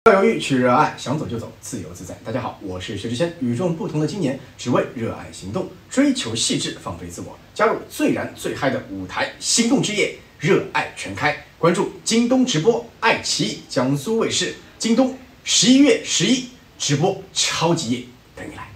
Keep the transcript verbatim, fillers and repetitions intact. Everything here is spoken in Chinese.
不要犹豫，去热爱，想走就走，自由自在。大家好，我是薛之谦。与众不同的今年，只为热爱行动，追求细致，放飞自我。加入最燃最嗨的舞台行动之夜，热爱全开。关注京东直播，爱奇艺、江苏卫视、京东十一月十一直播超级夜，等你来。